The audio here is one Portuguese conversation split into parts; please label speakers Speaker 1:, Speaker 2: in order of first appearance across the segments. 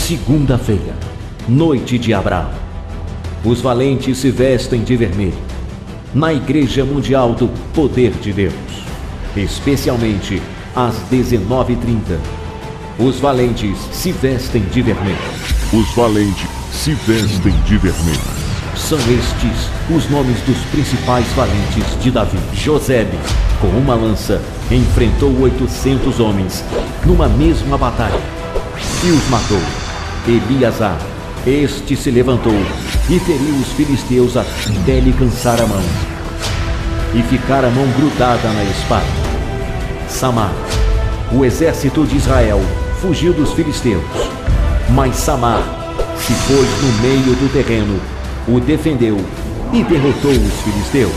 Speaker 1: Segunda-feira, noite de Abraão. Os valentes se vestem de vermelho. Na Igreja Mundial do Poder de Deus, especialmente às 19h30. Os valentes se vestem de vermelho.
Speaker 2: Os valentes se vestem de vermelho.
Speaker 1: São estes os nomes dos principais valentes de Davi. Josebe, com uma lança, enfrentou 800 homens numa mesma batalha e os matou. Eliasar, este se levantou e feriu os filisteus até lhe cansar a mão e ficar a mão grudada na espada. Samar, o exército de Israel fugiu dos filisteus, mas Samar se pôs no meio do terreno, o defendeu e derrotou os filisteus.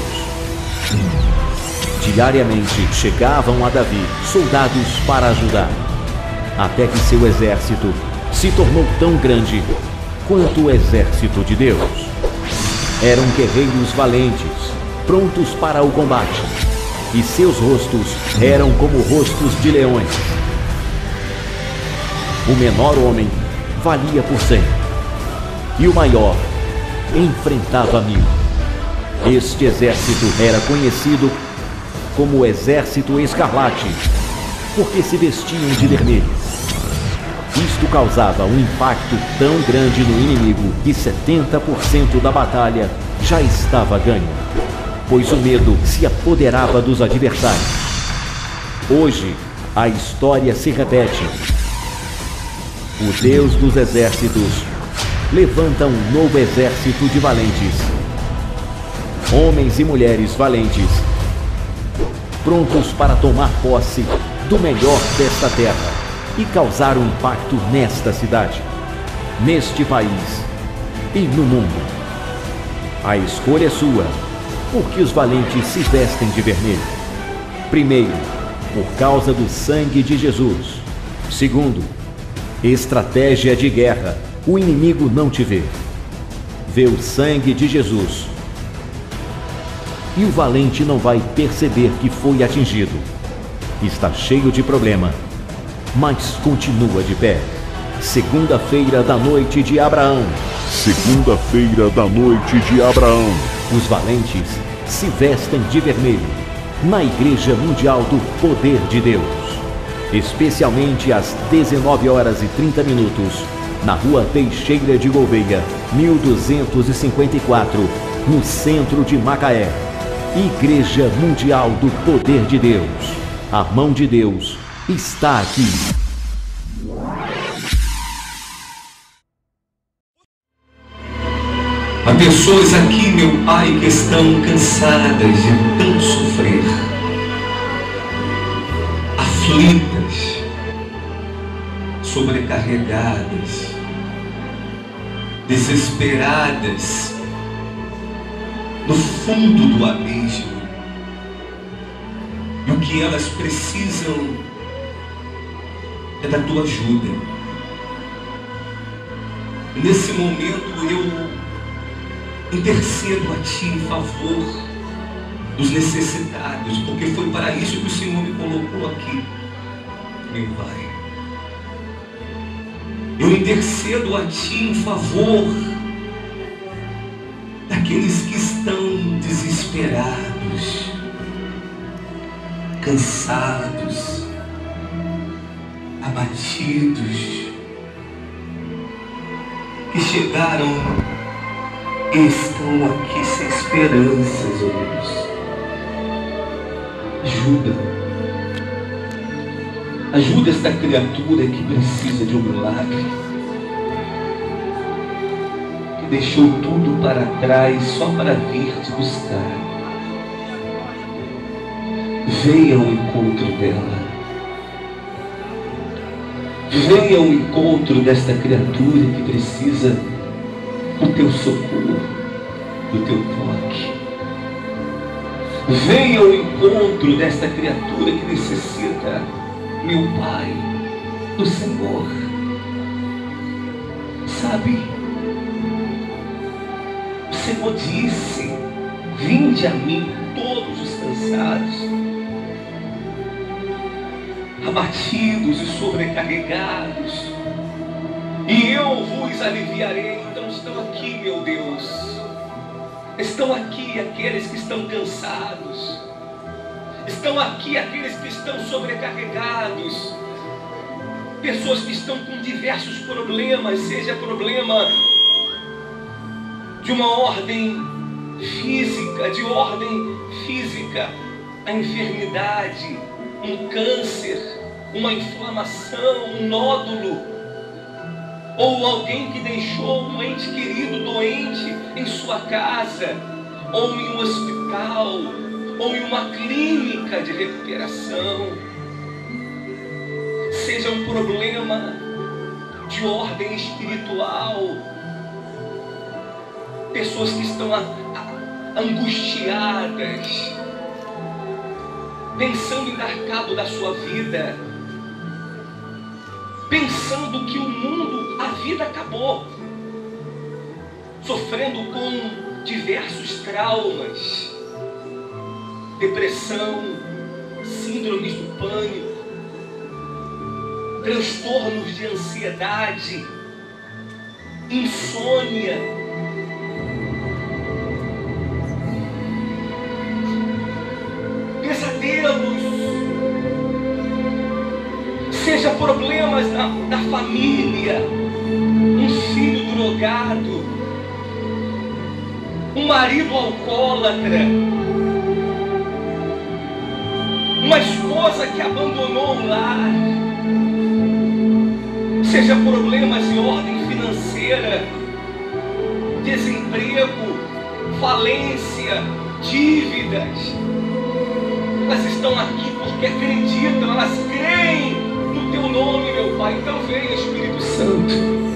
Speaker 1: Diariamente chegavam a Davi soldados para ajudar, até que seu exército se tornou tão grande quanto o exército de Deus. Eram guerreiros valentes, prontos para o combate, e seus rostos eram como rostos de leões. O menor homem valia por 100, e o maior enfrentava 1000. Este exército era conhecido como o Exército Escarlate, porque se vestiam de vermelho. Isto causava um impacto tão grande no inimigo que 70% da batalha já estava ganho, pois o medo se apoderava dos adversários. Hoje, a história se repete. O Deus dos exércitos levanta um novo exército de valentes, homens e mulheres valentes, prontos para tomar posse do melhor desta terra e causar um impacto nesta cidade, neste país e no mundo. A escolha é sua, porque os valentes se vestem de vermelho. Primeiro, por causa do sangue de Jesus. Segundo, estratégia de guerra. O inimigo não te vê. Vê o sangue de Jesus. E o valente não vai perceber que foi atingido. Está cheio de problema, mas continua de pé. Segunda-feira da noite de Abraão.
Speaker 2: Segunda-feira da noite de Abraão.
Speaker 1: Os valentes se vestem de vermelho na Igreja Mundial do Poder de Deus, especialmente às 19h30, na Rua Teixeira de Gouveia, 1254, no centro de Macaé. Igreja Mundial do Poder de Deus. A mão de Deus está aqui.
Speaker 3: Há pessoas aqui, meu Pai, que estão cansadas de tanto sofrer, aflitas, sobrecarregadas, desesperadas, no fundo do abismo. E o que elas precisam é da tua ajuda. Nesse momento eu intercedo a Ti em favor dos necessitados, porque foi para isso que o Senhor me colocou aqui, meu Pai. Eu intercedo a Ti em favor daqueles que estão desesperados, cansados, abatidos, que chegaram e estão aqui sem esperanças, ó Deus. Ajuda esta criatura que precisa de um milagre, que deixou tudo para trás só para vir te buscar. Venha ao encontro dela. Venha ao encontro desta criatura que precisa do teu socorro, do teu toque. Venha ao encontro desta criatura que necessita, meu Pai, do Senhor. Sabe, o Senhor disse: vinde a mim todos os cansados, abatidos e sobrecarregados, e eu vos aliviarei. Então estão aqui, meu Deus, estão aqui aqueles que estão cansados, estão aqui aqueles que estão sobrecarregados, pessoas que estão com diversos problemas, seja problema de uma ordem física, a enfermidade, um câncer, uma inflamação, um nódulo, ou alguém que deixou um ente querido doente em sua casa, ou em um hospital, ou em uma clínica de recuperação, seja um problema de ordem espiritual, pessoas que estão angustiadas, pensando em dar cabo da sua vida, pensando que o mundo, a vida acabou, sofrendo com diversos traumas, depressão, síndromes do pânico, transtornos de ansiedade, insônia, pesadelos, seja problemas na família, um filho drogado, um marido alcoólatra, uma esposa que abandonou o lar, seja problemas de ordem financeira, desemprego, falência, dívidas. Elas estão aqui porque acreditam, elas creem no teu nome, meu Pai. Então vem, Espírito Santo,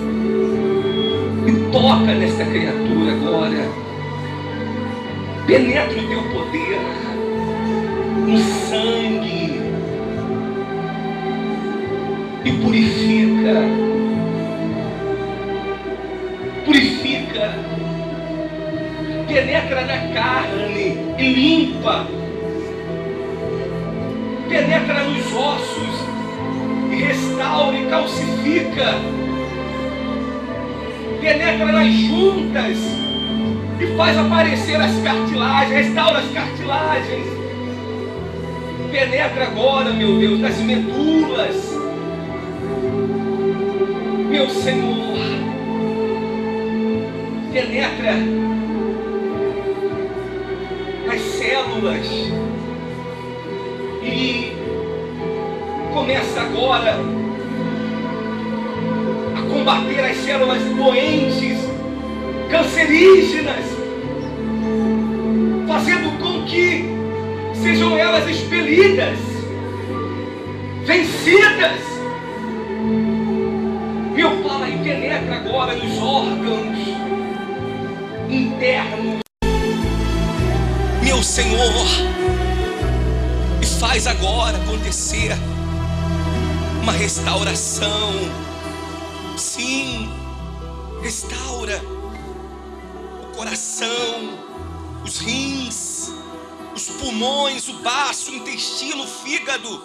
Speaker 3: e toca nesta criatura agora, penetra o teu poder no sangue e purifica, penetra na carne e limpa, penetra nos ossos e restaura e calcifica, penetra nas juntas e faz aparecer as cartilagens, restaura as cartilagens, penetra agora, meu Deus, nas medulas, meu Senhor, penetra nas células e começa agora a combater as células doentes, cancerígenas, fazendo com que sejam elas expelidas, vencidas. Meu Pai, penetra agora nos órgãos internos, meu Senhor, e faz agora acontecer uma restauração. Sim, restaura o coração, os rins, os pulmões, o baço, o intestino, o fígado.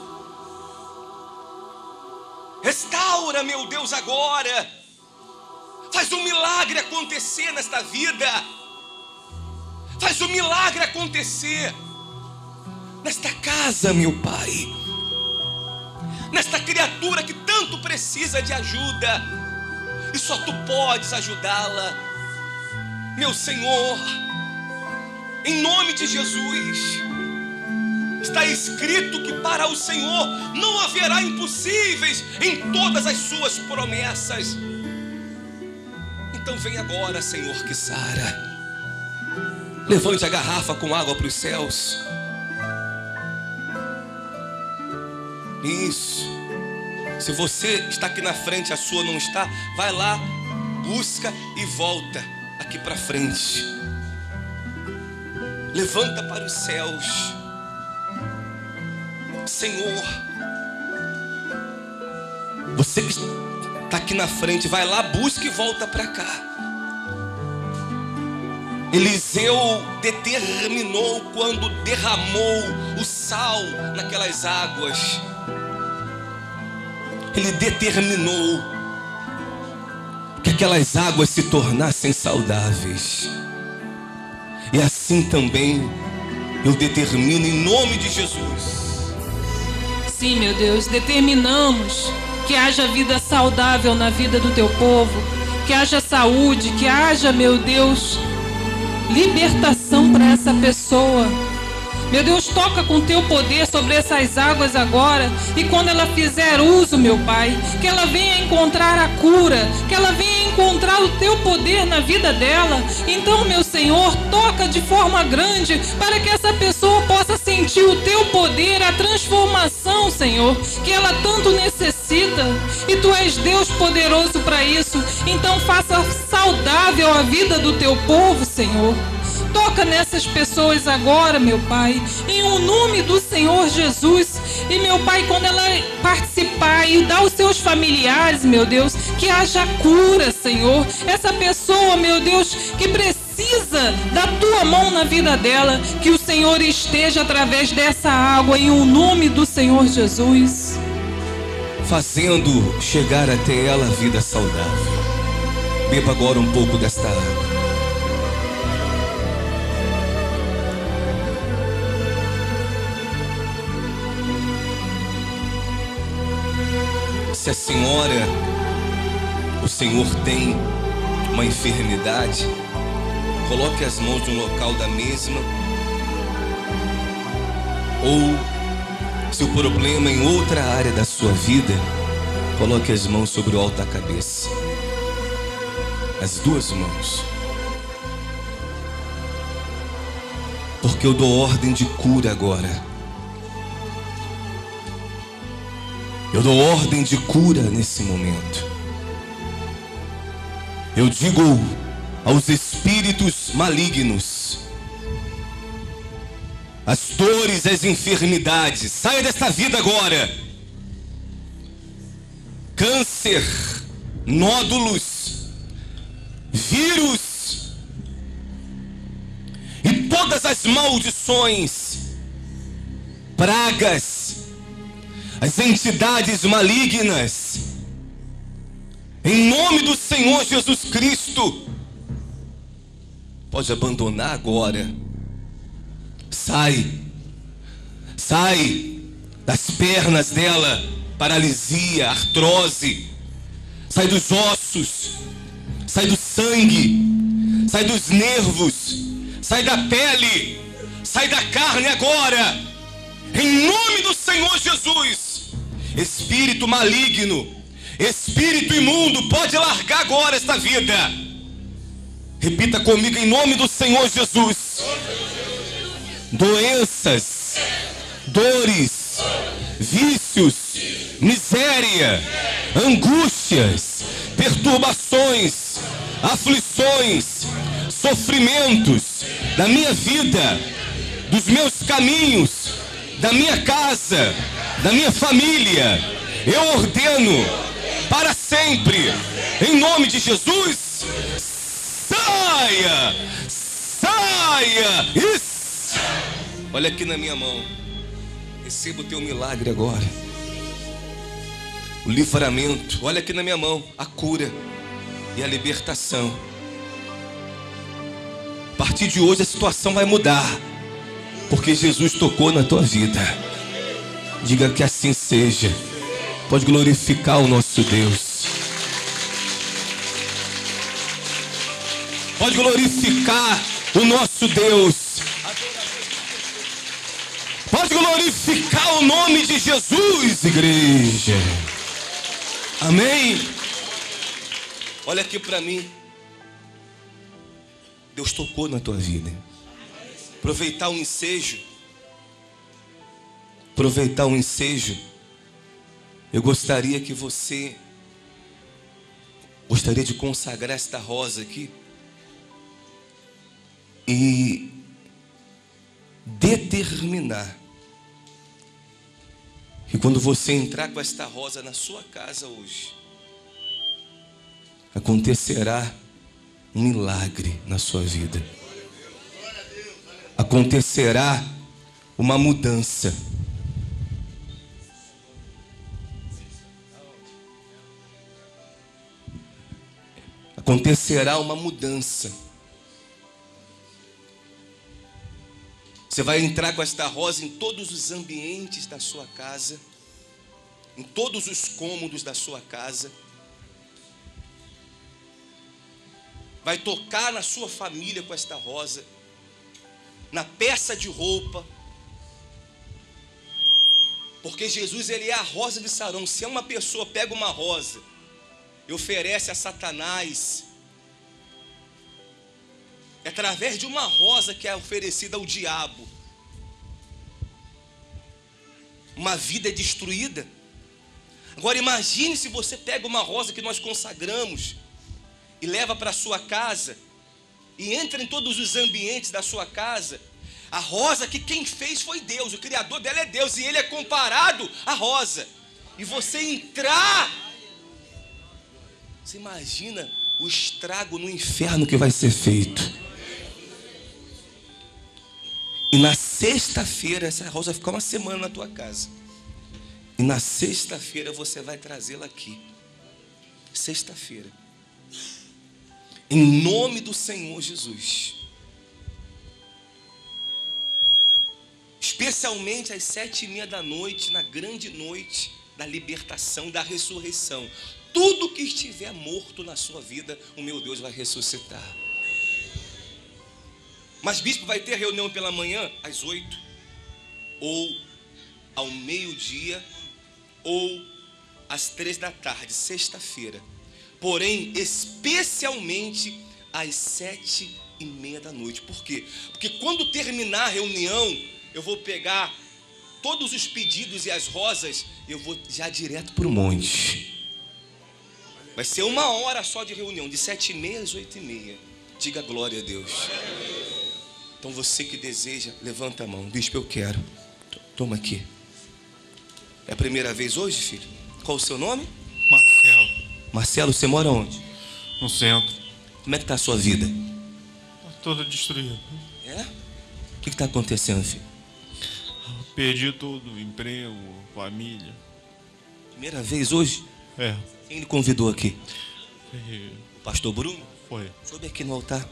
Speaker 3: Restaura, meu Deus, agora. Faz um milagre acontecer nesta vida. Faz um milagre acontecer nesta casa, meu Pai. Nesta criatura que tanto precisa de ajuda, e só Tu podes ajudá-la, meu Senhor. Em nome de Jesus. Está escrito que para o Senhor não haverá impossíveis em todas as suas promessas. Então vem agora, Senhor, que sara. Levante a garrafa com água para os céus. Isso. Se você está aqui na frente, a sua não está, vai lá, busca e volta aqui para frente. Levanta para os céus. Senhor, você que está aqui na frente, vai lá, busca e volta para cá. Eliseu determinou quando derramou o sal naquelas águas. Ele determinou aquelas águas se tornassem saudáveis. E assim também eu determino em nome de Jesus.
Speaker 4: Sim, meu Deus, determinamos que haja vida saudável na vida do teu povo, que haja saúde, que haja, meu Deus, libertação para essa pessoa. Meu Deus, toca com teu poder sobre essas águas agora, e quando ela fizer uso, meu Pai, que ela venha encontrar a cura, que ela venha encontrar o teu poder na vida dela. Então, meu Senhor, toca de forma grande para que essa pessoa possa sentir o teu poder, a transformação, Senhor, que ela tanto necessita. E tu és Deus poderoso para isso. Então faça saudável a vida do teu povo, Senhor. Toca nessas pessoas agora, meu Pai, em o nome do Senhor Jesus. E, meu Pai, quando ela participar e dar aos seus familiares, meu Deus, que haja cura, Senhor. Essa pessoa, meu Deus, que precisa da tua mão na vida dela, que o Senhor esteja através dessa água, em o nome do Senhor Jesus,
Speaker 3: fazendo chegar até ela a vida saudável. Beba agora um pouco desta água. Se a senhora, o senhor tem uma enfermidade, coloque as mãos no local da mesma. Ou, se o problema é em outra área da sua vida, coloque as mãos sobre o alto da cabeça. As duas mãos. Porque eu dou ordem de cura agora. Eu dou ordem de cura nesse momento. Eu digo aos espíritos malignos, as dores, as enfermidades, saia desta vida agora. Câncer, nódulos, vírus e todas as maldições, pragas, as entidades malignas, em nome do Senhor Jesus Cristo, pode abandonar agora. Sai das pernas dela, paralisia, artrose, sai dos ossos, sai do sangue, sai dos nervos, sai da pele, sai da carne agora, em nome do Senhor Jesus. Espírito maligno, espírito imundo, pode largar agora esta vida. Repita comigo, em nome do Senhor Jesus. Doenças, dores, vícios, miséria, angústias, perturbações, aflições, sofrimentos da minha vida, dos meus caminhos, da minha casa, da minha família, eu ordeno para sempre, em nome de Jesus, saia, isso. Olha aqui na minha mão, receba o teu milagre agora, o livramento. Olha aqui na minha mão, a cura e a libertação. A partir de hoje a situação vai mudar, porque Jesus tocou na tua vida. Diga que assim seja. Pode glorificar o nosso Deus. Pode glorificar o nosso Deus. Pode glorificar o nome de Jesus, igreja. Amém? Olha aqui para mim. Deus tocou na tua vida. Aproveitar o ensejo. Eu gostaria que você de consagrar esta rosa aqui e determinar que quando você entrar com esta rosa na sua casa hoje, acontecerá um milagre na sua vida. Acontecerá uma mudança. acontecerá uma mudança. Você vai entrar com esta rosa em todos os ambientes da sua casa, em todos os cômodos da sua casa. Vai tocar na sua família com esta rosa, na peça de roupa. Porque Jesus, ele é a rosa de Saron. Se uma pessoa pega uma rosa e oferece a Satanás, é através de uma rosa que é oferecida ao diabo, uma vida é destruída. Agora imagine se você pega uma rosa que nós consagramos e leva para a sua casa e entra em todos os ambientes da sua casa. A rosa que quem fez foi Deus, o criador dela é Deus, e ele é comparado à rosa. E você entrar, você imagina o estrago no inferno que vai ser feito. E na sexta-feira, essa rosa vai ficar uma semana na tua casa. E na sexta-feira você vai trazê-la aqui. Sexta-feira. Em nome do Senhor Jesus. Especialmente às 7:30 da noite, na grande noite da libertação, da ressurreição. Tudo que estiver morto na sua vida, o meu Deus vai ressuscitar. Mas bispo, vai ter reunião pela manhã às 8, ou ao meio-dia, ou às 3 da tarde, sexta-feira. Porém, especialmente às 7:30 da noite. Por quê? Porque quando terminar a reunião, eu vou pegar todos os pedidos e as rosas, eu vou já direto para o monte. Vai ser 1 hora só de reunião, de 7:30 às 8:30. Diga glória a Deus. Então você que deseja, levanta a mão. Bispo, eu quero. Toma aqui. É a primeira vez hoje, filho? Qual o seu nome?
Speaker 5: Marcelo.
Speaker 3: Marcelo, você mora onde?
Speaker 5: No centro.
Speaker 3: Como é que está a sua vida?
Speaker 5: Tá toda destruída.
Speaker 3: É? O que está acontecendo, filho?
Speaker 5: Perdi tudo, emprego, família.
Speaker 3: Primeira vez hoje?
Speaker 5: É.
Speaker 3: Quem lhe convidou aqui?
Speaker 5: E
Speaker 3: O pastor Bruno?
Speaker 5: foi.
Speaker 3: Sobe aqui no altar.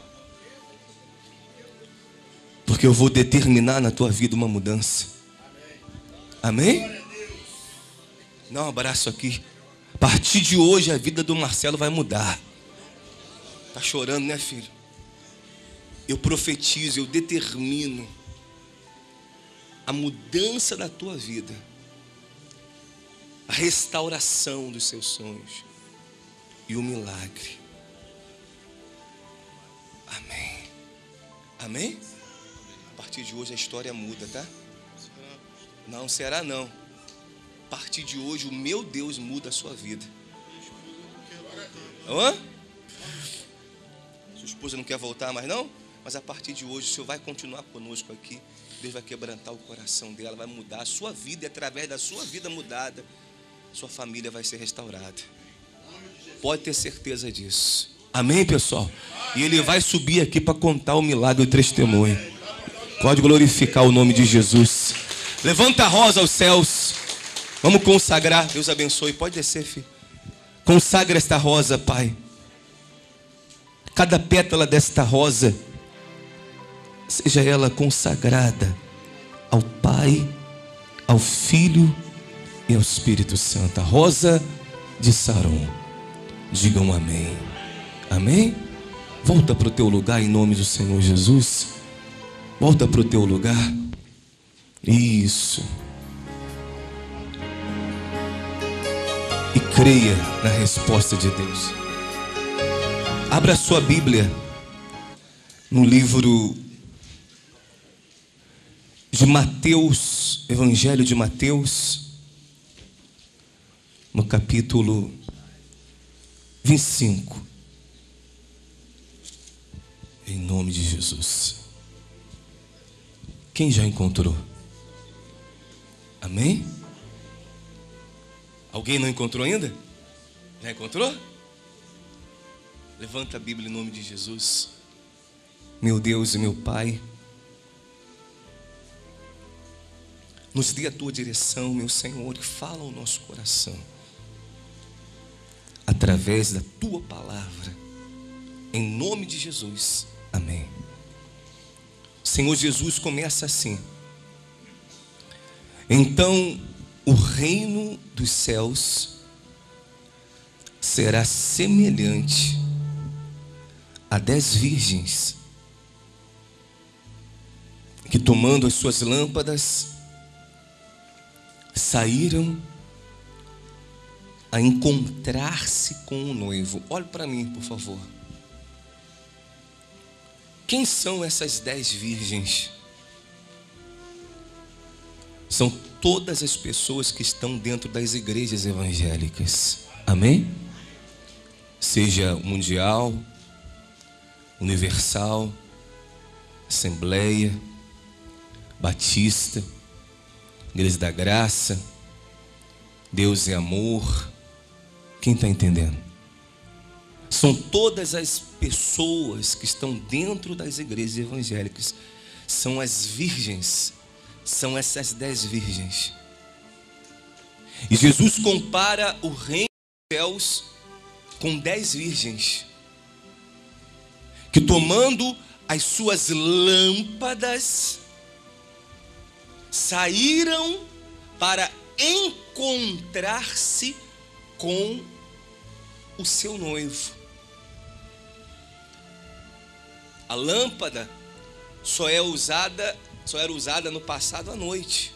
Speaker 3: Porque eu vou determinar na tua vida uma mudança. Amém? Dá um abraço aqui. A partir de hoje a vida do Marcelo vai mudar. Tá chorando, né, filho? Eu profetizo, eu determino a mudança da tua vida, a restauração dos seus sonhos e o milagre. Amém. Amém? A partir de hoje a história muda, tá? Não será não. A partir de hoje o meu Deus muda a sua vida. Hã? Sua esposa não quer voltar mais não? Mas a partir de hoje o Senhor vai continuar conosco aqui. Deus vai quebrantar o coração dela, vai mudar a sua vida, e através da sua vida mudada, sua família vai ser restaurada. Pode ter certeza disso. Amém, pessoal? E ele vai subir aqui para contar o milagre e o testemunho. Pode glorificar o nome de Jesus. Levanta a rosa aos céus. Vamos consagrar. Deus abençoe. Pode descer, filho. Consagra esta rosa, Pai. Cada pétala desta rosa, seja ela consagrada ao Pai, ao Filho e ao Espírito Santo. A rosa de Saron. Digam amém. Amém? Volta para o teu lugar em nome do Senhor Jesus. Volta para o teu lugar. Isso. E creia na resposta de Deus. Abra sua Bíblia no livro de Mateus, Evangelho de Mateus, no capítulo 25. Em nome de Jesus. Quem já encontrou? Amém? Alguém não encontrou ainda? Já encontrou? Levanta a Bíblia em nome de Jesus. Meu Deus e meu Pai, nos dê a tua direção, meu Senhor, e fala ao nosso coração através da tua palavra. Em nome de Jesus. Amém. O Senhor Jesus começa assim: então o reino dos céus será semelhante a 10 virgens que, tomando as suas lâmpadas, saíram a encontrar-se com o noivo. Olhe para mim, por favor. Quem são essas 10 virgens? São todas as pessoas que estão dentro das igrejas evangélicas. Amém? Seja mundial, universal, Assembleia, Batista, Igreja da Graça, Deus é Amor. Quem está entendendo? São todas as pessoas que estão dentro das igrejas evangélicas. São as virgens. São essas 10 virgens. E Jesus compara o reino dos céus com 10 virgens que, tomando as suas lâmpadas, saíram para encontrar-se com o seu noivo. A lâmpada só era usada no passado à noite.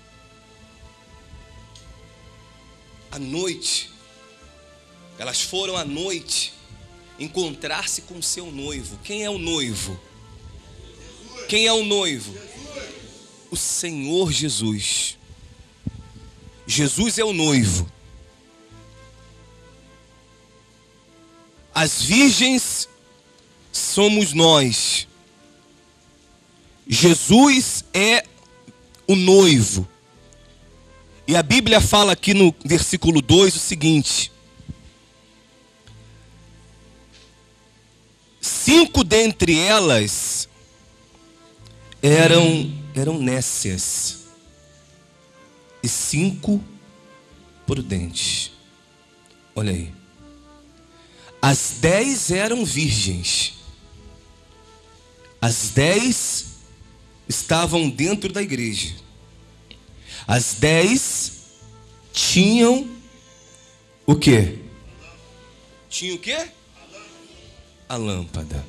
Speaker 3: À noite. Elas foram à noite encontrar-se com o seu noivo. Quem é o noivo? Quem é o noivo? O Senhor Jesus. Jesus é o noivo. As virgens somos nós. Jesus é o noivo. E a Bíblia fala aqui no versículo 2 o seguinte: 5 dentre elas eram nécias e 5 prudentes. Olha aí. As 10 eram virgens. As 10 estavam dentro da igreja. As 10 tinham o quê? Tinham o quê? A lâmpada.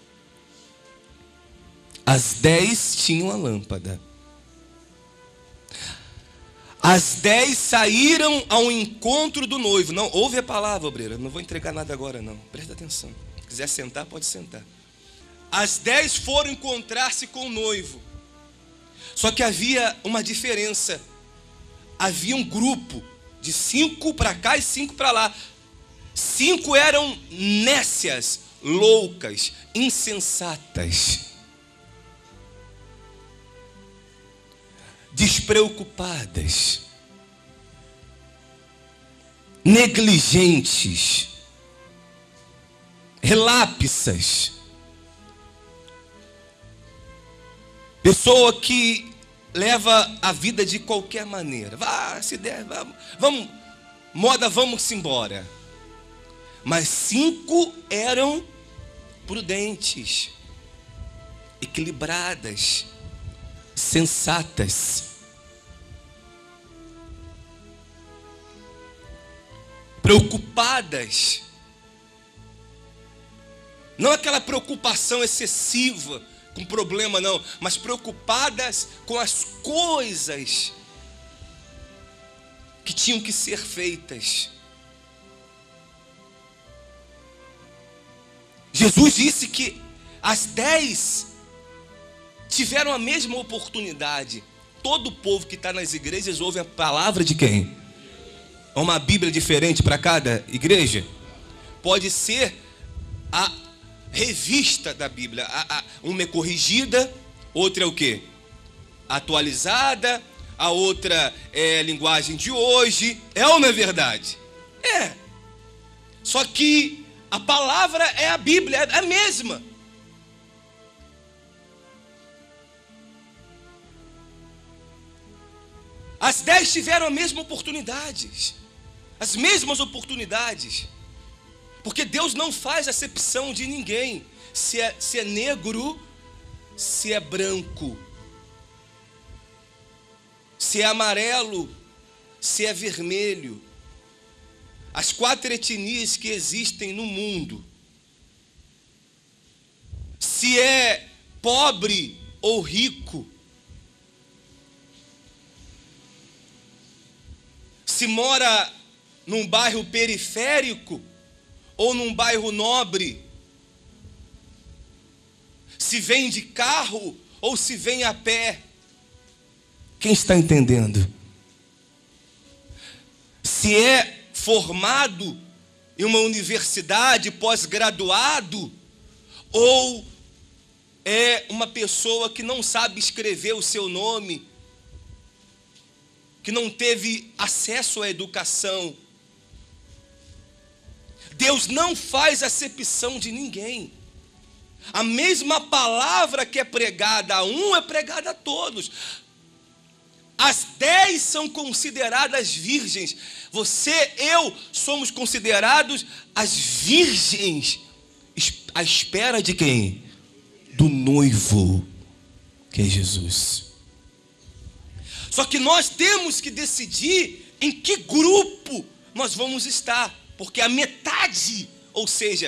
Speaker 3: As 10 tinham a lâmpada. As 10 saíram ao encontro do noivo. Não, ouve a palavra, obreira. Não vou entregar nada agora, não. Presta atenção. Se quiser sentar, pode sentar. As 10 foram encontrar-se com o noivo. Só que havia uma diferença. Havia um grupo de 5 para cá e 5 para lá. 5 eram nécias, loucas, insensatas, despreocupadas, negligentes, relapsas. Pessoa que leva a vida de qualquer maneira. Vá, se der, vamos, moda, vamos embora. Mas 5 eram prudentes, equilibradas, sensatas, preocupadas. Não aquela preocupação excessiva com problema, não, mas preocupadas com as coisas que tinham que ser feitas. Jesus disse que as 10 tiveram a mesma oportunidade. Todo o povo que está nas igrejas ouve a palavra de quem? É uma Bíblia diferente para cada igreja? Pode ser a revista da Bíblia. Uma é corrigida, outra é o quê? Atualizada, a outra é linguagem de hoje. É ou não é verdade? É. Só que a palavra é a Bíblia, é a mesma. As 10 tiveram a mesma oportunidade. As mesmas oportunidades.
Speaker 6: Porque Deus não faz acepção de ninguém. Se é negro, se é branco, se é amarelo, se é vermelho. As 4 etnias que existem no mundo. Se é pobre ou rico. Se mora num bairro periférico ou num bairro nobre. Se vem de carro ou se vem a pé. Quem está entendendo? Se é formado em uma universidade, pós-graduado, ou é uma pessoa que não sabe escrever o seu nome, que não teve acesso à educação. Deus não faz acepção de ninguém. A mesma palavra que é pregada a um é pregada a todos. As 10 são consideradas virgens. Você, eu, somos considerados as virgens. À espera de quem? Do noivo, que é Jesus. Só que nós temos que decidir em que grupo nós vamos estar. Porque a metade, ou seja,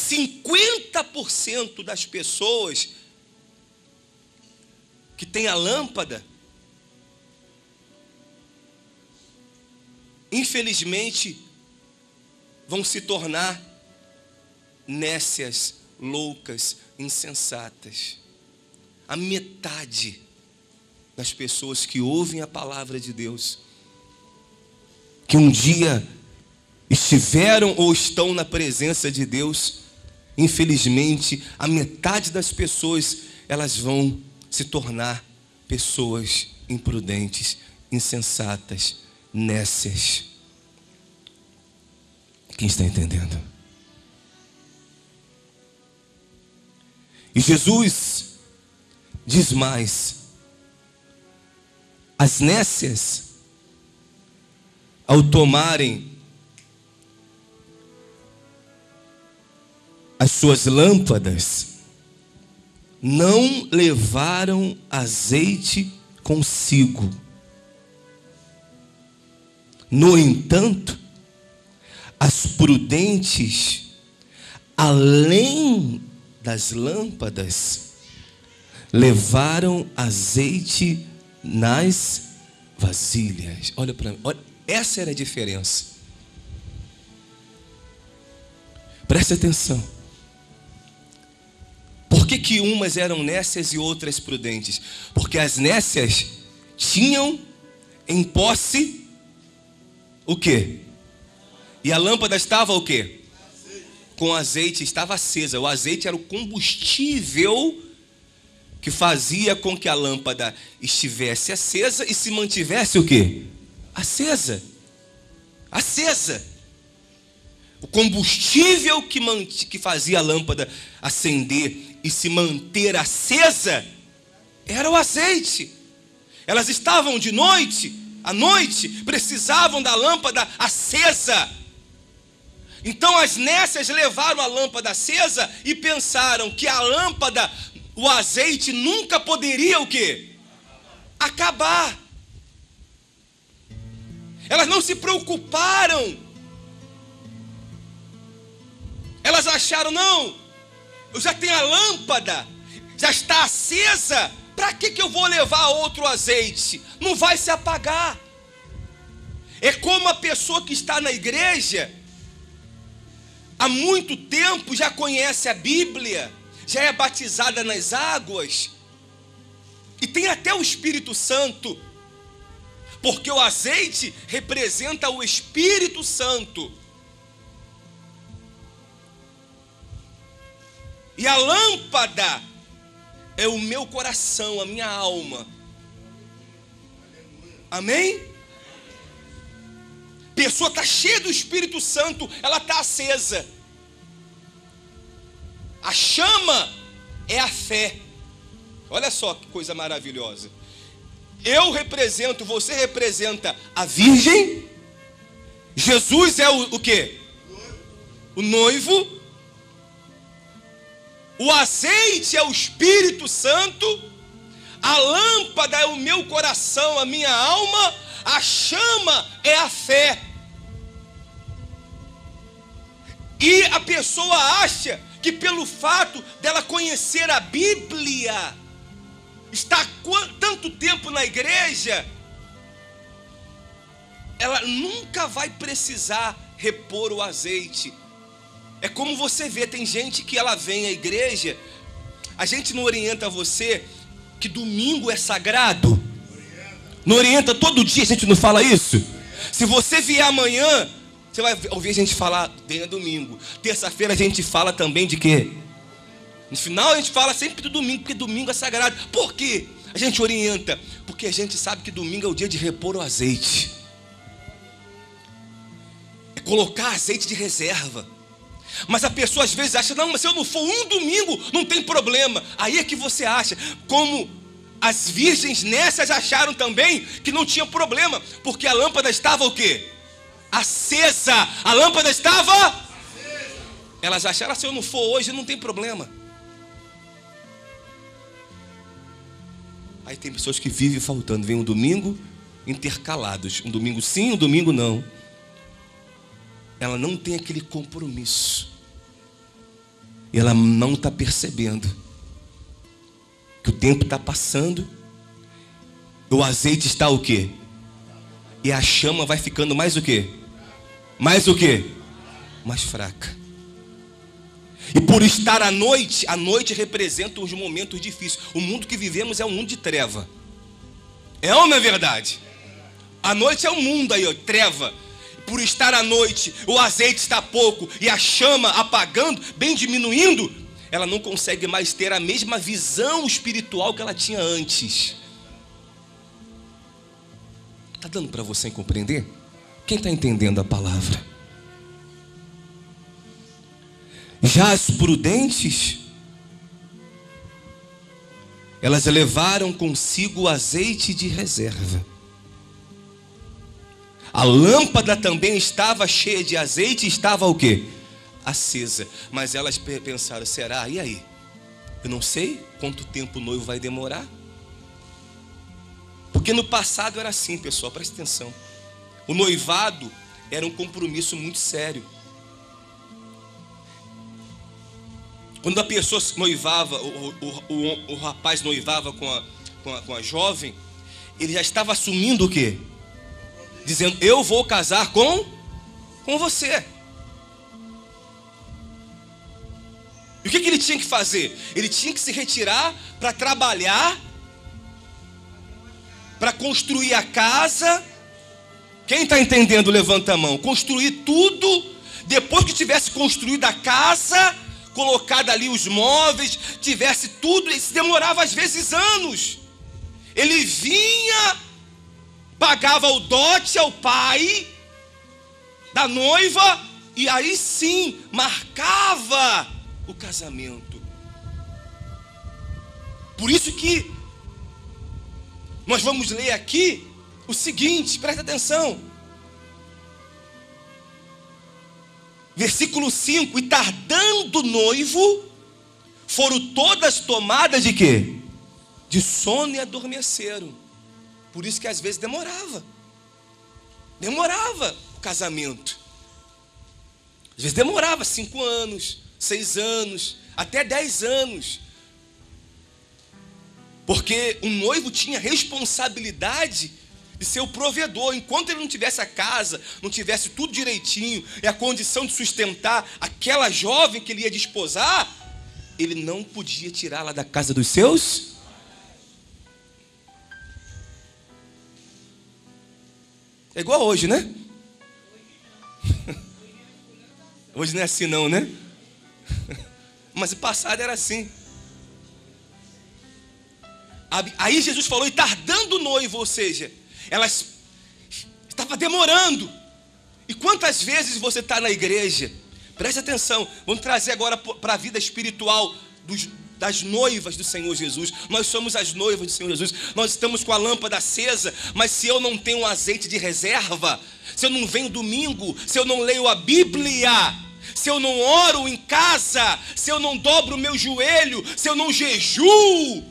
Speaker 6: 50% das pessoas que têm a lâmpada, infelizmente, vão se tornar nécias, loucas, insensatas. A metade das pessoas que ouvem a palavra de Deus, que um dia estiveram ou estão na presença de Deus, infelizmente, a metade das pessoas, elas vão se tornar pessoas imprudentes, insensatas, nécias. Quem está entendendo? E Jesus diz mais: as nécias, ao tomarem as suas lâmpadas, não levaram azeite consigo. No entanto, as prudentes, além das lâmpadas, levaram azeite nas vasilhas. Olha para mim, olha, essa era a diferença. Preste atenção. Por que umas eram nécias e outras prudentes? Porque as nécias tinham em posse o quê? E a lâmpada estava o quê? Com azeite, estava acesa. O azeite era o combustível que fazia com que a lâmpada estivesse acesa e se mantivesse o quê? Acesa. Acesa. O combustível que fazia a lâmpada acender e se manter acesa era o azeite. Elas estavam de noite, à noite, precisavam da lâmpada acesa. Então as nécias levaram a lâmpada acesa e pensaram que a lâmpada, o azeite nunca poderia o quê? Acabar. Elas não se preocuparam. Elas acharam, não, eu já tenho a lâmpada, já está acesa, para que eu vou levar outro azeite? Não vai se apagar. É como a pessoa que está na igreja há muito tempo, já conhece a Bíblia, já é batizada nas águas, e tem até o Espírito Santo, porque o azeite representa o Espírito Santo. E a lâmpada é o meu coração, a minha alma. Amém? Pessoa está cheia do Espírito Santo, ela está acesa. A chama é a fé. Olha só que coisa maravilhosa. Eu represento, você representa a Virgem. Jesus é o quê? o noivo, o azeite é o Espírito Santo, a lâmpada é o meu coração, a minha alma, a chama é a fé. E a pessoa acha que pelo fato dela conhecer a Bíblia, estar tanto tempo na igreja, ela nunca vai precisar repor o azeite. É como você vê, tem gente que ela vem à igreja, a gente não orienta você que domingo é sagrado? Não orienta todo dia, a gente não fala isso? Se você vier amanhã, você vai ouvir a gente falar, venha domingo. Terça-feira a gente fala também de quê? No final a gente fala sempre do domingo, porque domingo é sagrado. Por quê? A gente orienta, porque a gente sabe que domingo é o dia de repor o azeite. É colocar azeite de reserva. Mas a pessoa às vezes acha, não, mas se eu não for um domingo, não tem problema. Aí é que você acha, como as virgens nessas acharam também que não tinha problema, porque a lâmpada estava o quê? Acesa. A lâmpada estava acesa. Elas acharam, se eu não for hoje, não tem problema. Aí tem pessoas que vivem faltando, vem um domingo intercalados, um domingo sim, um domingo não. Ela não tem aquele compromisso. E ela não está percebendo que o tempo está passando, o azeite está o quê? E a chama vai ficando mais o quê? Mais o quê? Mais fraca. E por estar à noite, a noite representa os momentos difíceis. O mundo que vivemos é um mundo de treva. É ou não é verdade? A noite é um mundo aí, ó, treva. Por estar à noite, o azeite está pouco e a chama apagando, bem diminuindo, ela não consegue mais ter a mesma visão espiritual que ela tinha antes. Está dando para você compreender? Quem está entendendo a palavra? Já as prudentes, elas levaram consigo o azeite de reserva. A lâmpada também estava cheia de azeite, estava o quê? Acesa. Mas elas pensaram, será? E aí? Eu não sei quanto tempo o noivo vai demorar. Porque no passado era assim, pessoal, presta atenção. O noivado era um compromisso muito sério. Quando a pessoa noivava, o rapaz noivava com a jovem, ele já estava assumindo o quê? Dizendo, eu vou casar com você. E o que ele tinha que fazer? Ele tinha que se retirar para trabalhar, para construir a casa. Quem está entendendo, levanta a mão. Construir tudo. Depois que tivesse construído a casa, colocado ali os móveis, tivesse tudo, isso demorava às vezes anos. Ele vinha, pagava o dote ao pai da noiva e aí sim marcava o casamento. Por isso que nós vamos ler aqui o seguinte, presta atenção. Versículo 5, e tardando o noivo, foram todas tomadas de quê? De sono e adormeceram. Por isso que às vezes demorava o casamento. Às vezes demorava 5 anos, 6 anos, até 10 anos. Porque o noivo tinha responsabilidade de ser o provedor. Enquanto ele não tivesse a casa, não tivesse tudo direitinho, e a condição de sustentar aquela jovem que ele ia desposar, ele não podia tirá-la da casa dos seus. É igual hoje, né? Hoje não é assim não, né? Mas o passado era assim. Aí Jesus falou, e tardando o noivo, ou seja, elas estavam demorando. E quantas vezes você está na igreja? Preste atenção, vamos trazer agora para a vida espiritual das noivas do Senhor Jesus. Nós somos as noivas do Senhor Jesus. Nós estamos com a lâmpada acesa, mas se eu não tenho um azeite de reserva, se eu não venho domingo, se eu não leio a Bíblia, se eu não oro em casa, se eu não dobro o meu joelho, se eu não jejuo,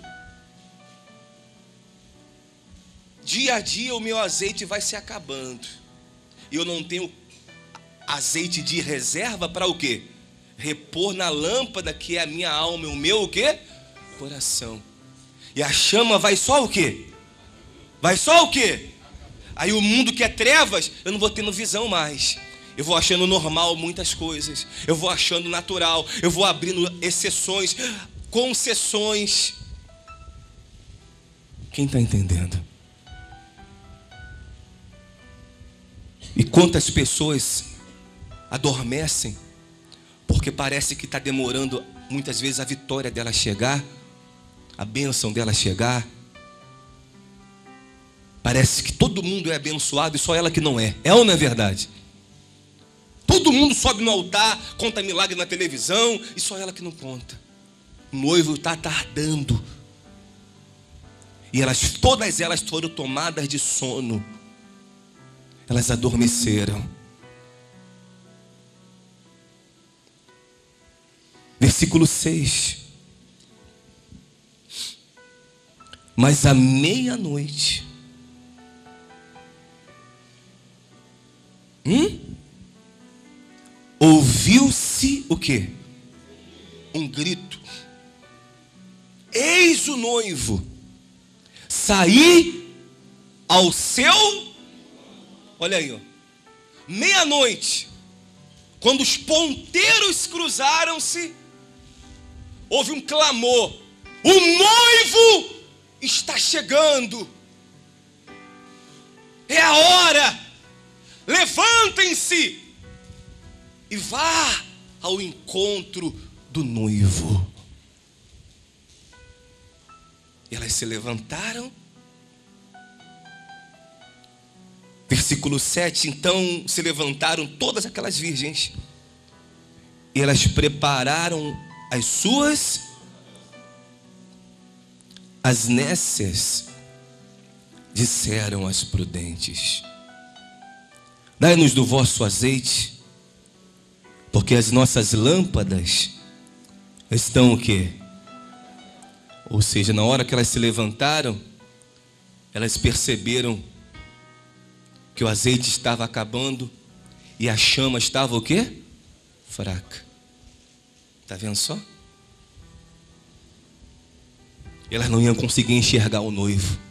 Speaker 6: dia a dia o meu azeite vai se acabando. E eu não tenho azeite de reserva para o quê? Repor na lâmpada que é a minha alma, o meu o quê? Coração. E a chama vai só o quê? Vai só o quê? Aí o mundo que é trevas, eu não vou tendo visão mais. Eu vou achando normal muitas coisas. Eu vou achando natural. Eu vou abrindo exceções, concessões. Quem está entendendo? E quantas pessoas adormecem porque parece que está demorando muitas vezes a vitória dela chegar, a bênção dela chegar. Parece que todo mundo é abençoado e só ela que não é. É ou não é verdade? Todo mundo sobe no altar, conta milagre na televisão e só ela que não conta. O noivo está tardando. E todas elas foram tomadas de sono. Elas adormeceram. Versículo 6. Mas à meia-noite, ouviu-se o quê? Um grito. Eis o noivo sair ao seu... Olha aí, ó. Meia-noite, quando os ponteiros cruzaram-se, houve um clamor: o noivo está chegando. É a hora. Levantem-se e vá ao encontro do noivo. E elas se levantaram. Versículo 7, então se levantaram todas aquelas virgens e elas prepararam as suas. As nécias disseram às prudentes: dai-nos do vosso azeite, porque as nossas lâmpadas estão o quê? Ou seja, na hora que elas se levantaram, elas perceberam que o azeite estava acabando e a chama estava o quê? Fraca. Está vendo só? Elas não iam conseguir enxergar o noivo.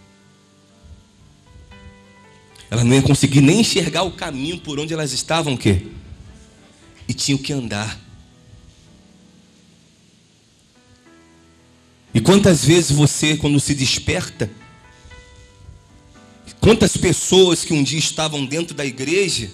Speaker 6: Elas não iam conseguir nem enxergar o caminho por onde elas estavam o quê? E tinham que andar. E quantas vezes você, quando se desperta, quantas pessoas que um dia estavam dentro da igreja,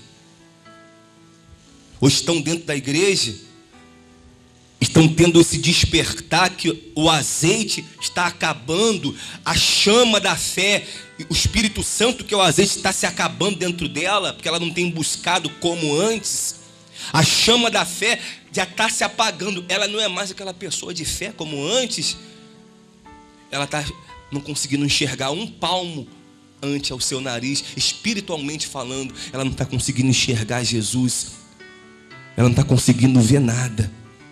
Speaker 6: ou estão dentro da igreja, estão tendo esse despertar que o azeite está acabando, a chama da fé, o Espírito Santo, que é o azeite, está se acabando dentro dela, porque ela não tem buscado como antes. A chama da fé já está se apagando, ela não é mais aquela pessoa de fé como antes. Ela está não conseguindo enxergar um palmo ante ao seu nariz, espiritualmente falando. Ela não está conseguindo enxergar Jesus. Ela não está conseguindo ver nada.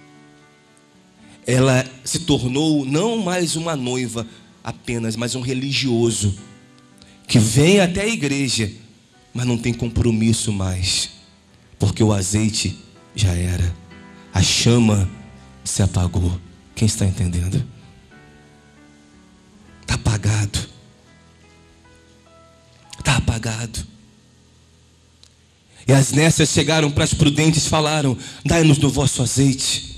Speaker 6: Ela se tornou não mais uma noiva apenas, mas um religioso que vem até a igreja, mas não tem compromisso mais, porque o azeite já era, a chama se apagou. Quem está entendendo? Está apagado. Está apagado. E as nécias chegaram para as prudentes e falaram: dai-nos do vosso azeite,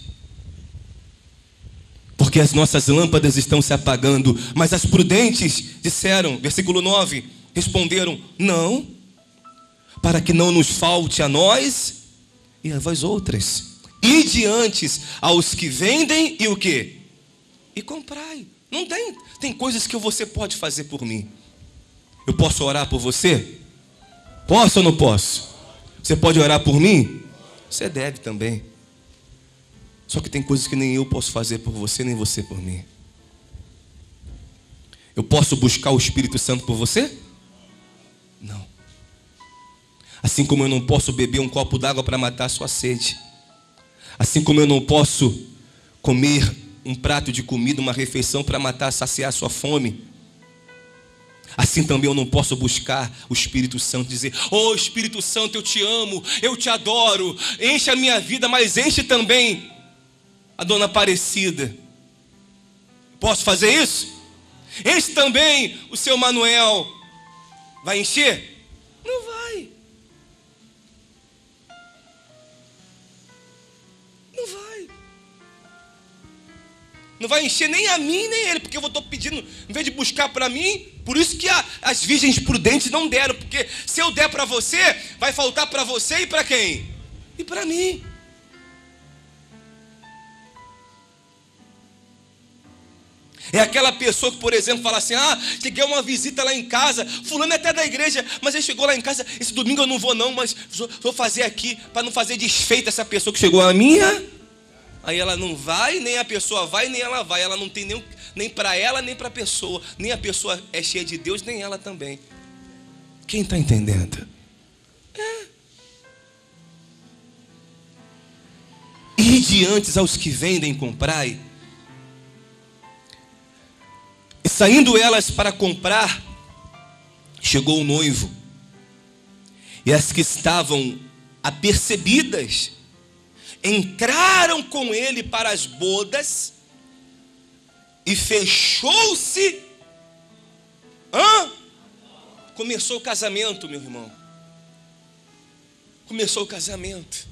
Speaker 6: porque as nossas lâmpadas estão se apagando. Mas as prudentes disseram, versículo 9, responderam: não, para que não nos falte a nós e a vós outras. Ide antes aos que vendem e o quê? E comprai. Não tem coisas que você pode fazer por mim. Eu posso orar por você? Posso ou não posso? Você pode orar por mim? Você deve também. Só que tem coisas que nem eu posso fazer por você, nem você por mim. Eu posso buscar o Espírito Santo por você? Não. Assim como eu não posso beber um copo d'água para matar a sua sede. Assim como eu não posso comer um prato de comida, uma refeição para matar, saciar a sua fome, assim também eu não posso buscar o Espírito Santo e dizer: oh Espírito Santo, eu te amo, eu te adoro, enche a minha vida, mas enche também a Dona Aparecida. Posso fazer isso? Enche também o seu Manuel. Vai encher? Não vai. Não vai. Não vai encher nem a mim, nem ele, porque eu estou pedindo, em vez de buscar para mim. Por isso que as virgens prudentes não deram, porque se eu der para você, vai faltar para você e para quem? E para mim. É aquela pessoa que, por exemplo, fala assim: ah, cheguei uma visita lá em casa, fulano é até da igreja, mas ele chegou lá em casa, esse domingo eu não vou não, mas vou fazer aqui, para não fazer desfeita essa pessoa que chegou a minha. Aí ela não vai, nem a pessoa vai, nem ela vai. Ela não tem nem para ela, nem para a pessoa. Nem a pessoa é cheia de Deus, nem ela também. Quem está entendendo? E diante aos que vendem, comprai. E saindo elas para comprar, chegou o noivo. E as que estavam apercebidas entraram com ele para as bodas, e fechou-se. Começou o casamento, meu irmão. Começou o casamento.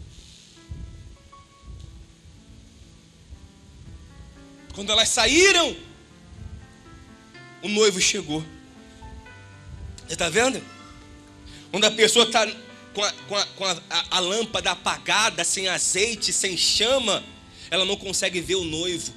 Speaker 6: Quando elas saíram, o noivo chegou. Você está vendo? Quando a pessoa está com a lâmpada apagada, sem azeite, sem chama, ela não consegue ver o noivo.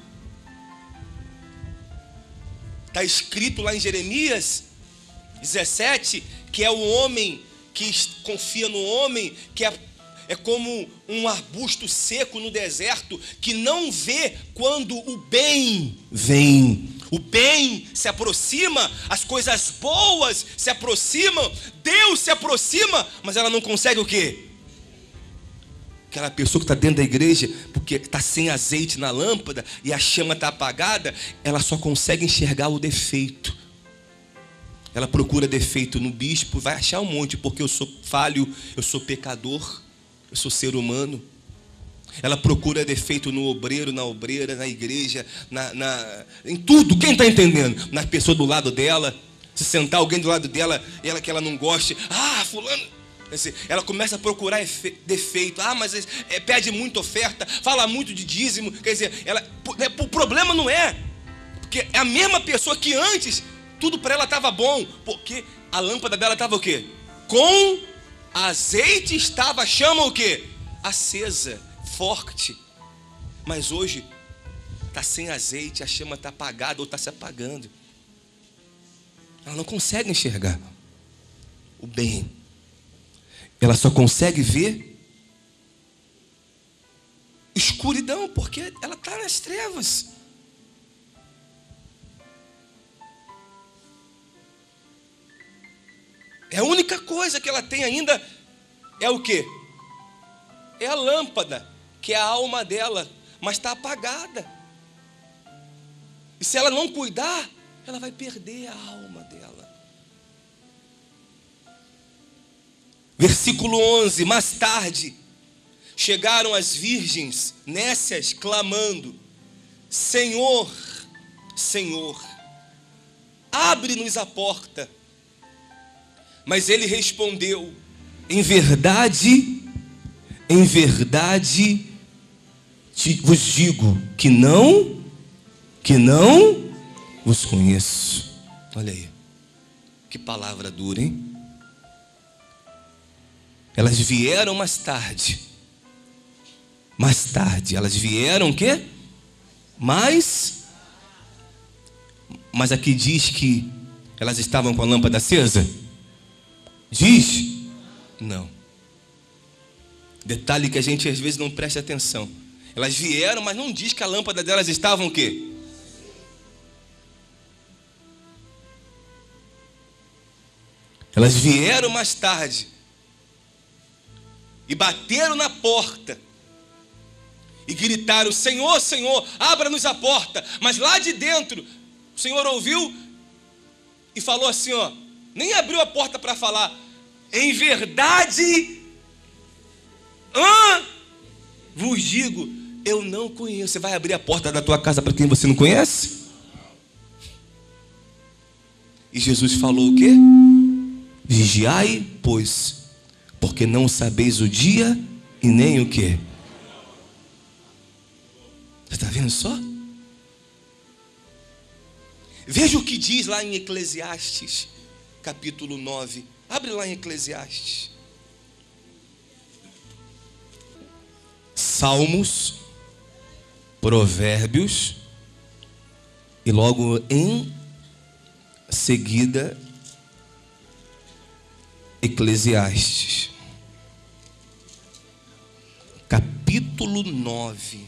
Speaker 6: Está escrito lá em Jeremias 17, que é o homem que confia no homem, que é como um arbusto seco no deserto, que não vê quando o bem vem. O bem se aproxima, as coisas boas se aproximam, Deus se aproxima, mas ela não consegue o quê? Aquela pessoa que está dentro da igreja, porque está sem azeite na lâmpada e a chama está apagada, ela só consegue enxergar o defeito. Ela procura defeito no bispo, vai achar um monte, porque eu sou falho, eu sou pecador, eu sou ser humano. Ela procura defeito no obreiro, na obreira, na igreja, em tudo. Quem está entendendo? Na pessoa do lado dela. Se sentar alguém do lado dela, que ela não goste. Ah, fulano. Ela começa a procurar defeito. Ah, mas pede muita oferta, fala muito de dízimo. Quer dizer, o problema não é, porque é a mesma pessoa que antes, tudo para ela estava bom. Porque a lâmpada dela estava o quê? Com azeite estava a chama o quê? Acesa, forte. Mas hoje está sem azeite, a chama está apagada ou está se apagando. Ela não consegue enxergar o bem. Ela só consegue ver escuridão, porque ela está nas trevas. É a única coisa que ela tem ainda é o quê? É a lâmpada, que é a alma dela, mas está apagada. E se ela não cuidar, ela vai perder a alma dela. Versículo 11: mais tarde, chegaram as virgens nécias, clamando: Senhor, Senhor, abre-nos a porta. Mas ele respondeu: em verdade vos digo que não vos conheço. Olha aí, que palavra dura, hein? Elas vieram mais tarde, elas vieram o quê? Mas aqui diz que elas estavam com a lâmpada acesa? Diz? Não. Detalhe que a gente às vezes não presta atenção. Elas vieram, mas não diz que a lâmpada delas estavam o quê? Elas vieram mais tarde e bateram na porta. e gritaram: Senhor, Senhor, abra-nos a porta. Mas lá de dentro, o Senhor ouviu e falou assim, ó, nem abriu a porta para falar: em verdade, vos digo, eu não conheço. Você vai abrir a porta da tua casa para quem você não conhece? E Jesus falou o quê? Vigiai, pois, porque não sabeis o dia e nem o quê? Você está vendo só? Veja o que diz lá em Eclesiastes, capítulo 9. Abre lá em Eclesiastes. Salmos, Provérbios e logo em seguida Eclesiastes, capítulo 9.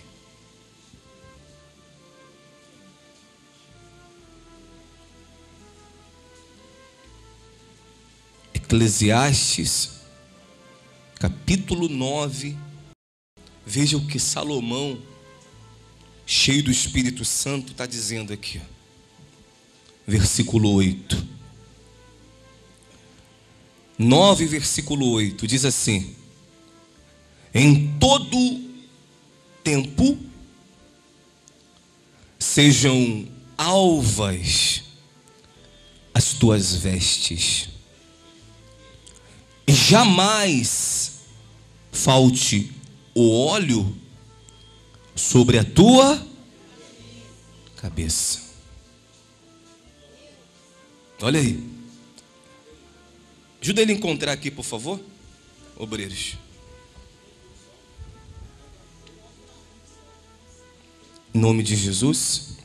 Speaker 6: Eclesiastes, capítulo 9. Veja o que Salomão, cheio do Espírito Santo, está dizendo aqui. Versículo 8. 9, versículo 8, diz assim: em todo tempo sejam alvas as tuas vestes, e jamais falte o óleo sobre a tua cabeça. Olha aí. Ajuda ele a encontrar aqui, por favor, obreiros. Em nome de Jesus.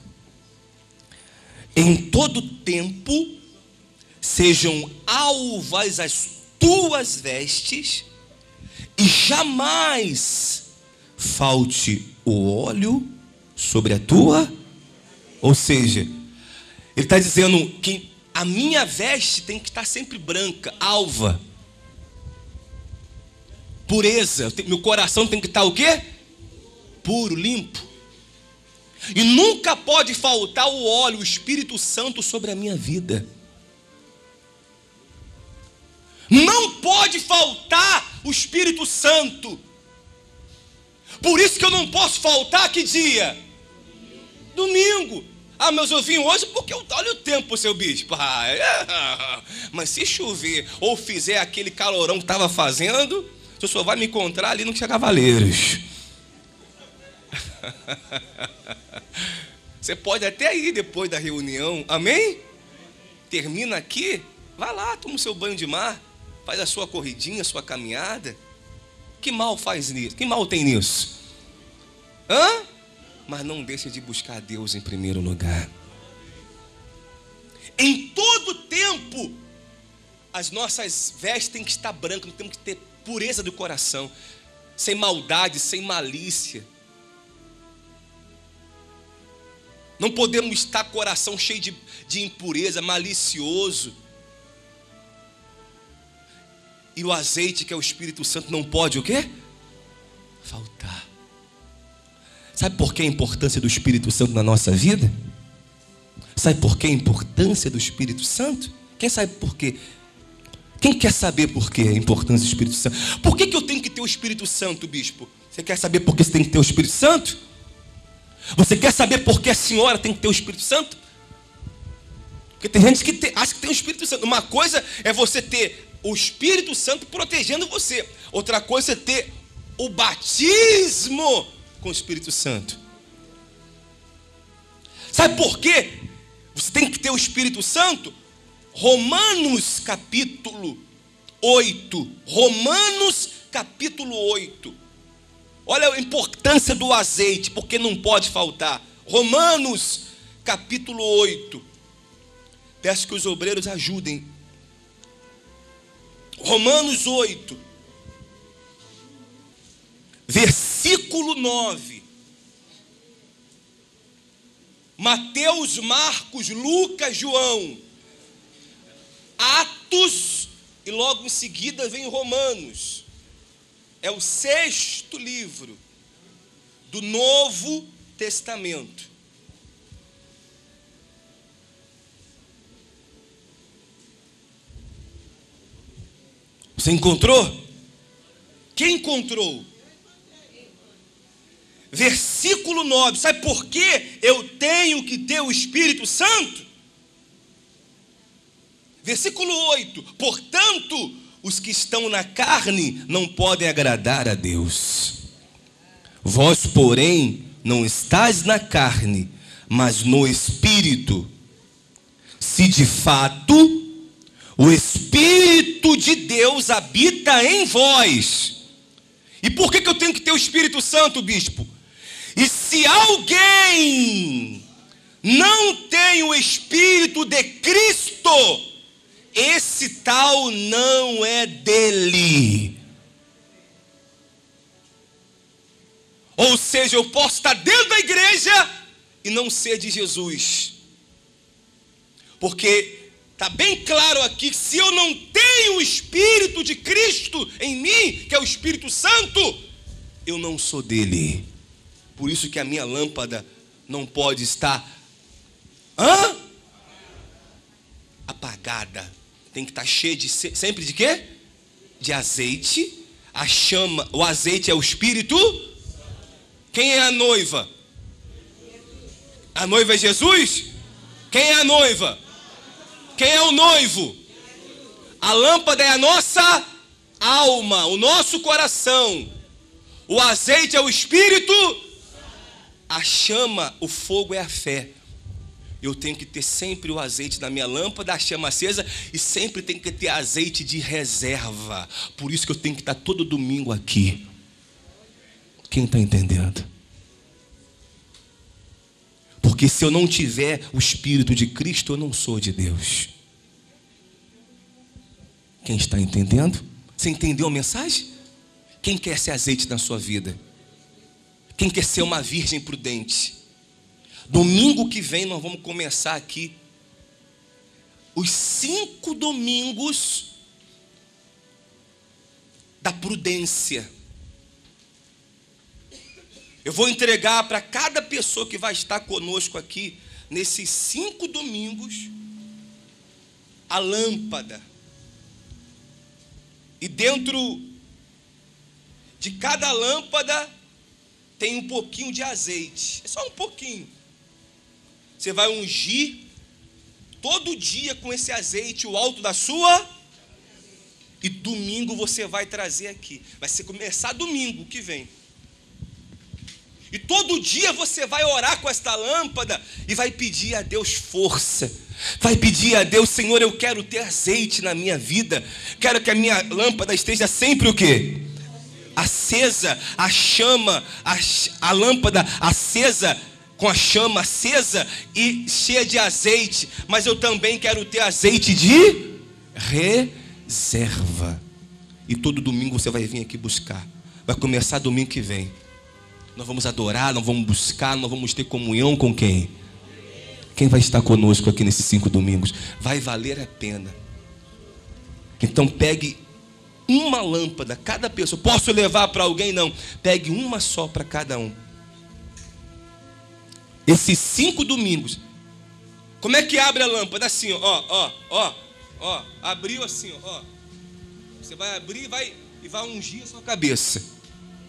Speaker 6: Em todo tempo sejam alvas as tuas vestes, e jamais falte o óleo sobre a tua. Ou seja, ele está dizendo que a minha veste tem que estar sempre branca, alva, pureza. Meu coração tem que estar o quê? Puro, limpo. E nunca pode faltar o óleo, o Espírito Santo sobre a minha vida. Não pode faltar o Espírito Santo. Por isso que eu não posso faltar que dia? Domingo. Ah, mas eu vim hoje porque olha o tempo, seu bispo. Mas se chover ou fizer aquele calorão que estava fazendo, você só vai me encontrar ali no Cavaleiros. Você pode até ir depois da reunião, amém? Termina aqui, vai lá, toma o seu banho de mar, faz a sua corridinha, a sua caminhada. Que mal faz nisso? Que mal tem nisso? Mas não deixa de buscar Deus em primeiro lugar. Em todo tempo, as nossas vestes têm que estar brancas, nós temos que ter pureza do coração, sem maldade, sem malícia. Não podemos estar com o coração cheio de impureza, malicioso. E o azeite, que é o Espírito Santo, não pode o quê? Faltar. Sabe por que a importância do Espírito Santo na nossa vida? Sabe por que a importância do Espírito Santo? Quem sabe por quê? Quem quer saber por que a importância do Espírito Santo? Por que eu tenho que ter o Espírito Santo, bispo? Você quer saber por que você tem que ter o Espírito Santo? Você quer saber por que a senhora tem que ter o Espírito Santo? Porque tem gente que acha que tem o Espírito Santo. Uma coisa é você ter o Espírito Santo protegendo você. Outra coisa é ter o batismo com o Espírito Santo. Sabe por quê? Você tem que ter o Espírito Santo. Romanos capítulo 8. Romanos capítulo 8. Olha a importância do azeite, porque não pode faltar. Romanos capítulo 8. Peço que os obreiros ajudem. Romanos 8, versículo 9. Mateus, Marcos, Lucas, João, Atos, e logo em seguida vem Romanos. É o 6º livro do Novo Testamento. Você encontrou? Quem encontrou? Versículo 9. Sabe por que eu tenho que ter o Espírito Santo? Versículo 8. Portanto, os que estão na carne não podem agradar a Deus. Vós, porém, não estáis na carne, mas no Espírito. Se de fato o Espírito de Deus habita em vós. E por que eu tenho que ter o Espírito Santo, bispo? E se alguém não tem o Espírito de Cristo, esse tal não é dele. Ou seja, eu posso estar dentro da igreja e não ser de Jesus. Porque está bem claro aqui que se eu não tenho o Espírito de Cristo em mim, que é o Espírito Santo, eu não sou dele. Por isso que a minha lâmpada não pode estar apagada. Tem que estar cheia de sempre de quê? De azeite. A chama, o azeite é o Espírito. Quem é a noiva? A noiva é Jesus? Quem é a noiva? Quem é o noivo? A lâmpada é a nossa alma, o nosso coração. O azeite é o Espírito. A chama, o fogo é a fé. Eu tenho que ter sempre o azeite na minha lâmpada, a chama acesa, e sempre tem que ter azeite de reserva. Por isso que eu tenho que estar todo domingo aqui. Quem está entendendo? Porque se eu não tiver o Espírito de Cristo, eu não sou de Deus. Quem está entendendo? Você entendeu a mensagem? Quem quer ser azeite na sua vida? Quem quer ser uma virgem prudente? Domingo que vem nós vamos começar aqui os 5 domingos da prudência. Eu vou entregar para cada pessoa que vai estar conosco aqui, nesses 5 domingos, a lâmpada. E dentro de cada lâmpada tem um pouquinho de azeite. É só um pouquinho. Você vai ungir todo dia com esse azeite o alto da sua. E domingo você vai trazer aqui. Vai ser começar domingo que vem. E todo dia você vai orar com esta lâmpada e vai pedir a Deus força. Vai pedir a Deus: Senhor, eu quero ter azeite na minha vida. Quero que a minha lâmpada esteja sempre o quê? Acesa, a chama, a lâmpada acesa, com a chama acesa e cheia de azeite. Mas eu também quero ter azeite de reserva. E todo domingo você vai vir aqui buscar. Vai começar domingo que vem. Nós vamos adorar, nós vamos buscar, nós vamos ter comunhão com quem? Quem vai estar conosco aqui nesses 5 domingos? Vai valer a pena. Então pegue uma lâmpada, cada pessoa. Posso levar para alguém? Não. Pegue uma só para cada um. Esses 5 domingos. Como é que abre a lâmpada? Assim, ó. Abriu assim, ó. Você vai abrir e vai ungir a sua cabeça.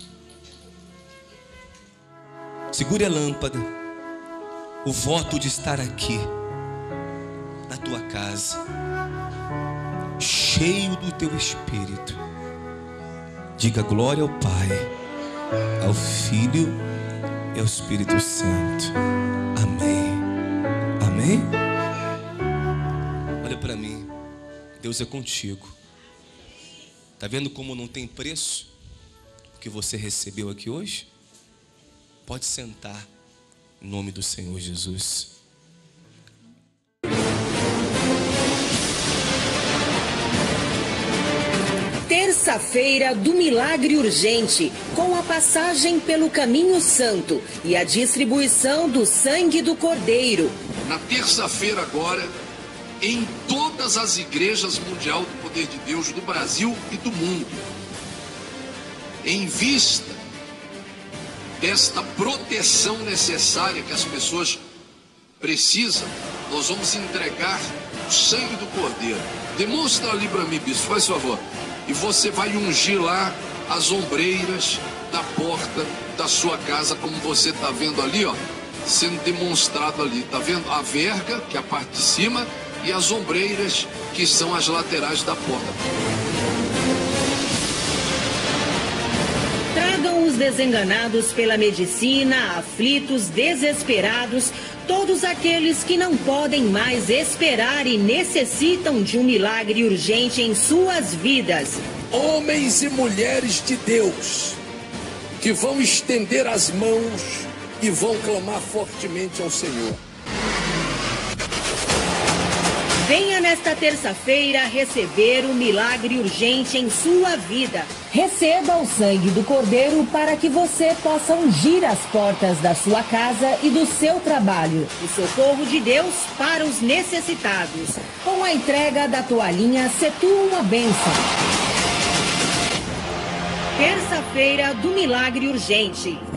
Speaker 6: Segure a lâmpada. O voto de estar aqui na tua casa, cheio do teu Espírito. Diga glória ao Pai, ao Filho e ao Espírito Santo. Amém. Amém? Olha para mim. Deus é contigo. Está vendo como não tem preço o que você recebeu aqui hoje? Pode sentar, em nome do Senhor Jesus.
Speaker 7: Terça-feira do Milagre Urgente, com a passagem pelo Caminho Santo e a distribuição do sangue do Cordeiro.
Speaker 8: Na terça-feira agora, em todas as igrejas mundial do Poder de Deus do Brasil e do mundo, em vista desta proteção necessária que as pessoas precisam, nós vamos entregar o sangue do Cordeiro. Demonstra ali para mim, bispo, faz favor. E você vai ungir lá as ombreiras da porta da sua casa, como você está vendo ali, ó, sendo demonstrado ali. Está vendo a verga, que é a parte de cima, e as ombreiras, que são as laterais da porta.
Speaker 7: Tragam os desenganados pela medicina, aflitos, desesperados, todos aqueles que não podem mais esperar e necessitam de um milagre urgente em suas vidas.
Speaker 9: Homens e mulheres de Deus, que vão estender as mãos e vão clamar fortemente ao Senhor.
Speaker 7: Venha nesta terça-feira receber um milagre urgente em sua vida. Receba o sangue do Cordeiro para que você possa ungir as portas da sua casa e do seu trabalho. O socorro de Deus para os necessitados. Com a entrega da toalhinha Setua uma Bênção. Terça-feira do Milagre Urgente.